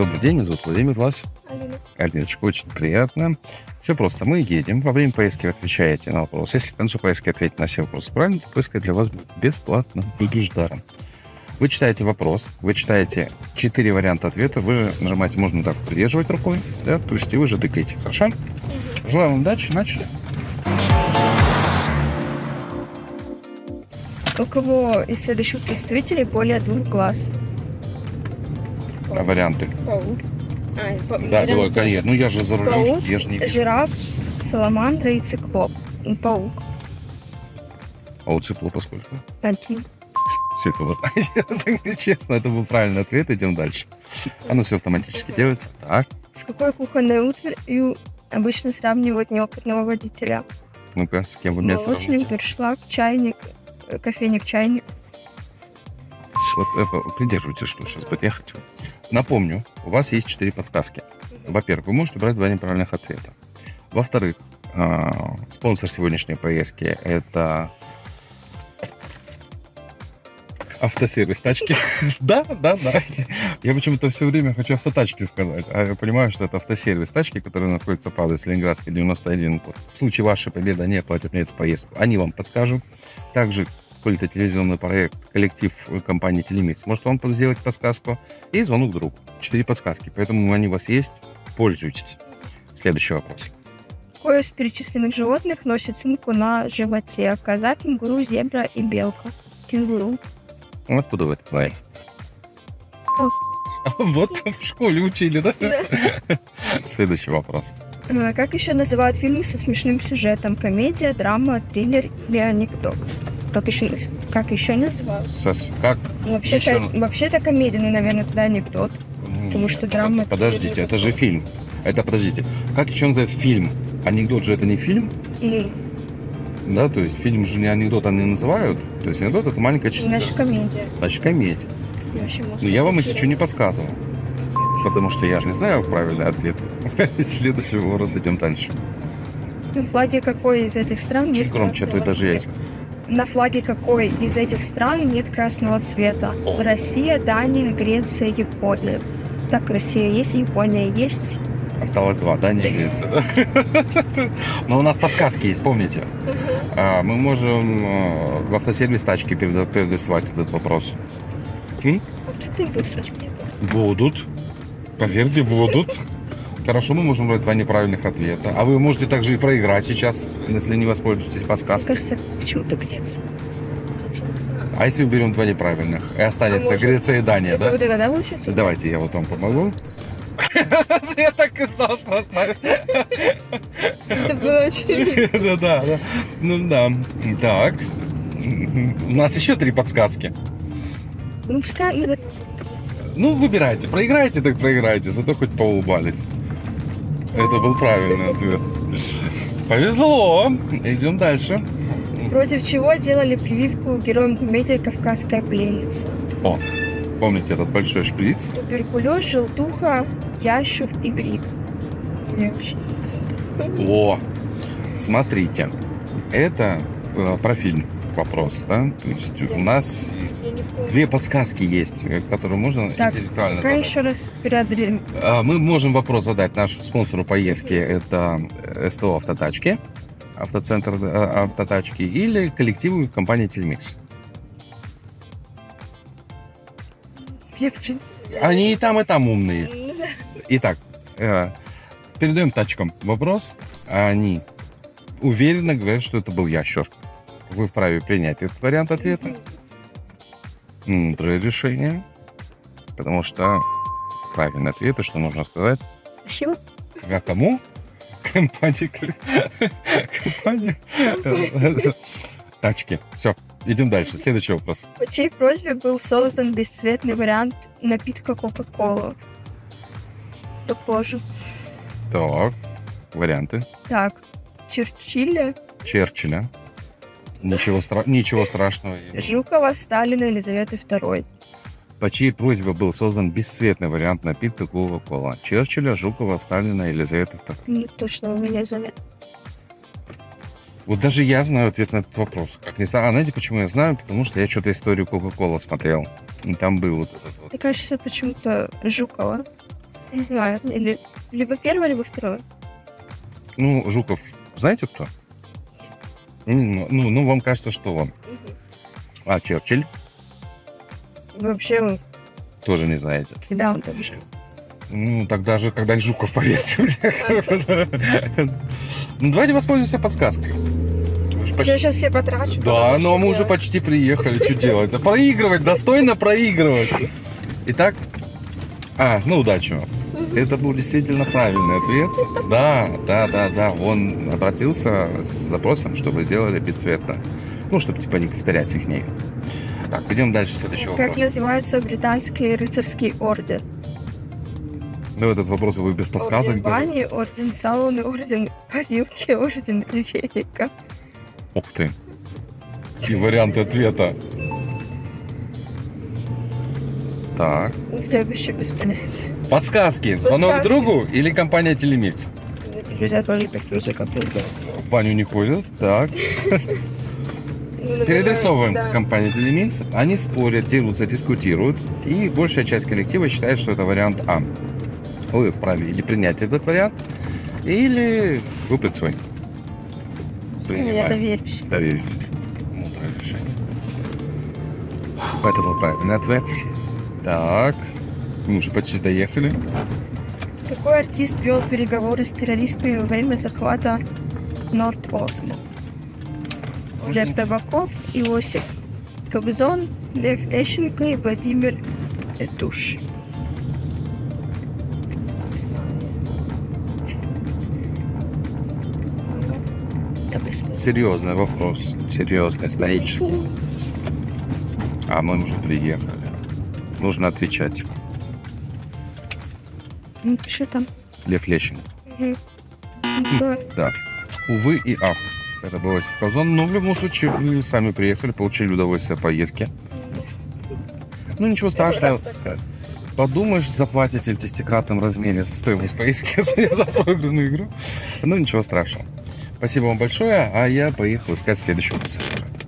Добрый день, меня зовут Владимир, вас? Алина. Алиночка, очень приятно. Все просто. Мы едем. Во время поездки вы отвечаете на вопрос. Если к концу поездки ответите на все вопросы правильно, то поездка для вас будет бесплатно, или даром. Вы читаете вопрос, вы читаете 4 варианта ответа, вы же нажимаете, можно так придерживать рукой, да, то есть и вы же тыкаете. Хорошо? Желаю вам удачи, начали. У кого из следующих представителей более 2 глаз? А варианты? Паук. Да, давай, конечно. Ну я же за рулем, Паук, я же не вижу. жираф, саламандра и циклоп. Паук. А у циклопа сколько? 1. Все это вы знаете. Так, честно, это был правильный ответ. Идем дальше. Оно все автоматически делается. Так, С какой кухонной утварью обычно сравнивают неопытного водителя? ну-ка, с кем вы меня Молочник, сравните? дуршлаг, чайник, кофейник, чайник. Вот придерживайтесь, что сейчас будет. Я хочу. Напомню, у вас есть 4 подсказки. Во-первых, вы можете брать 2 неправильных ответа. Во-вторых, спонсор сегодняшней поездки – это автосервис тачки. Да. Я почему-то все время хочу автотачки сказать, а я понимаю, что это автосервис тачки, который находится по адресу Ленинградской, 91. В случае вашей победы они оплатят мне эту поездку. Они вам подскажут. Также какой-то телевизионный проект, коллектив компании Телемикс может вам сделать подсказку. И звонок другу. 4 подсказки, поэтому они у вас есть. Пользуйтесь. Следующий вопрос. Какое из перечисленных животных носит сумку на животе? Коза, кенгуру, зебра и белка. Кенгуру. Откуда вы это знаете? Вот в школе учили, да? Следующий вопрос. Как еще называют фильмы со смешным сюжетом? Комедия, драма, триллер или анекдот? Как еще называют? Как? Вообще-то комедия, ну, наверное, тогда анекдот. Потому что драма... Подождите, это же фильм. Подождите. Как еще называют фильм? Анекдот же это не фильм? Да, то есть фильм же не анекдот, они называют. То есть анекдот это маленькая частица. Значит, комедия. Значит, комедия. Ну, я вам, если что, не подсказывал. Потому что я же не знаю правильный ответ. Следующий вопрос, идем дальше. На флаге какой из этих стран нет Чуть громче, а то красного даже я... цвета? На флаге какой из этих стран нет красного цвета? Россия, Дания, Греция, Япония. Так, Россия есть, Япония есть. Осталось 2, да, не Греция, да? Но у нас подсказки есть, помните? Мы можем в автосервис тачки переадресовать этот вопрос. Ты выслать мне. Будут. Поверьте, будут. Хорошо, мы можем брать 2 неправильных ответа. А вы можете также и проиграть сейчас, если не воспользуетесь подсказкой. Кажется, почему-то Греция. А если мы берем 2 неправильных? И останется Греция и Дания, да? Вот это, да, вот сейчас? Давайте я вот вам помогу. Я так и знал, что оставит. Это было очевидно. Да. Ну да. Так. У нас еще 3 подсказки. Ну, пускай... Ну, выбирайте. Проиграете, так проиграете. Зато хоть поулыбались. Это был правильный ответ. Повезло. Идем дальше. Против чего делали прививку героям комедии «Кавказская пленница»? О, помните этот большой шприц? Туберкулез, желтуха, ящур и грипп. Я вообще не знаю. О, смотрите. Это про фильм вопрос, да? То есть у нас 2 подсказки есть, которые можно Так, интеллектуально пока задать. еще раз переадресуем. Мы можем вопрос задать нашему спонсору поездки. Это СТО «Автотачки», автоцентр «Автотачки» или коллективу компании «Телемикс». Я, в принципе... Они и там умные. Итак, передаем тачкам вопрос. Они уверенно говорят, что это был ящер. Вы вправе принять этот вариант ответа. Мудрое решение. Потому что правильный ответ, и что нужно сказать? Спасибо. А кому? Компания. Тачки. Все, идем дальше. Следующий вопрос. По чьей просьбе был создан бесцветный вариант напитка Кока-Кола? Позже. Так, варианты. Так, Черчилля, Черчилля. Ничего страшного. Жукова, Сталина, Елизаветы II. По чьей просьбе был создан бесцветный вариант напитка Кока-Кола? Черчилля, Жукова, Сталина, Елизаветы II. Не точно у меня заметно. Вот даже я знаю ответ на этот вопрос. Как ни странно. А знаете, почему я знаю? Потому что я что-то историю Кока-Кола смотрел. И там был вот этот вот. Мне кажется, почему-то Жукова. Не знаю, или либо первое, либо второе. Ну, Жуков, знаете кто? Ну, вам кажется, что он? А Черчилль? Вообще, Тоже не знаете. когда он там жил? Ну, тогда же, когда и Жуков, поверьте мне. Ну, давайте воспользуемся подсказкой. Вы же Я почти- сейчас все потрачу. Да, потом но что мы уже делать? почти приехали. Что делать? Проигрывать, достойно проигрывать. Итак, удачи вам. Это был действительно правильный ответ. Да. Он обратился с запросом, чтобы сделали бесцветно. Ну, чтобы типа не повторять их. Так, пойдем дальше, следующий Как вопрос. называется британский рыцарский орден? Ну, этот вопрос вы без подсказок. Орден Бани, орден Сауны, орден Парилки, орден Велика. Ух ты. Какие варианты ответа. Так. Я вообще без понятия. Подсказки. Звонок Подсказки. другу или компания Телемикс? Друзья тоже подписываются, как только. В баню не ходят. Так. Переадресовываем компанию Телемикс. Они спорят, дерутся, дискутируют. И большая часть коллектива считает, что это вариант А. Вы вправе или принять этот вариант, или выбрать свой. Я доверюсь. Доверюсь. Мудрое решение. Это был правильный ответ. Так. Мы уже почти доехали. Какой артист вел переговоры с террористами во время захвата Норд-Осмо? Лев Табаков, Иосиф Кобзон, Лев Лещенко и Владимир Этуш. Серьезный вопрос. Серьезный, исторический. А мы уже приехали. Нужно отвечать. Ну, что там? Лев Лещенко. Мгм. Да. Да. Увы и ах. Это был Иосиф Кобзон. Но в любом случае мы с вами приехали, получили удовольствие от поездки. Ну ничего страшного. Подумаешь, заплатите в 10-кратном размере за стоимость поездки за проигранную игру. Ну ничего страшного. Спасибо вам большое, а я поехал искать следующего пассажира.